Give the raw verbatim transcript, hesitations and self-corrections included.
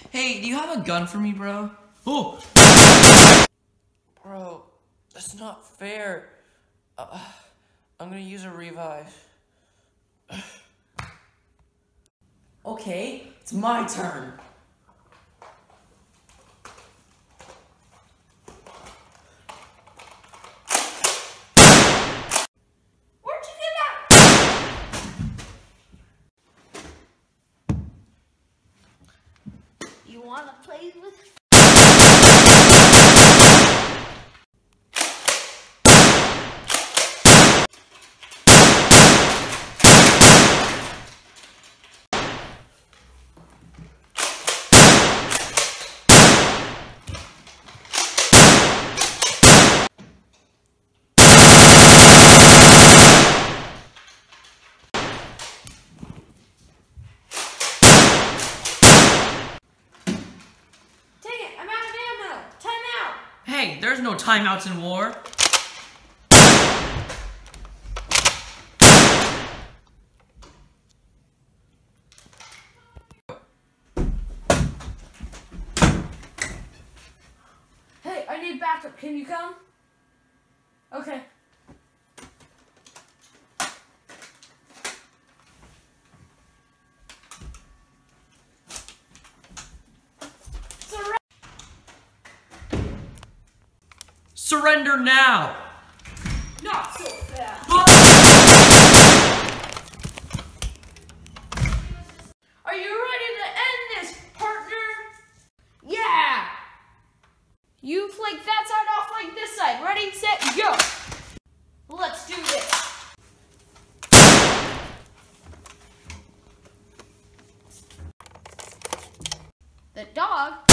Hey, do you have a gun for me, bro? Oh! Bro, that's not fair. Uh, I'm gonna use a revive. Okay, it's my turn. Where'd you get that? You wanna play with? Hey, there's no timeouts in war. Hey, I need backup. Can you come? Okay. Surrender now! Not so fast. Are you ready to end this, partner? Yeah! You flank that side off like this side. Ready, set, go! Let's do this. The dog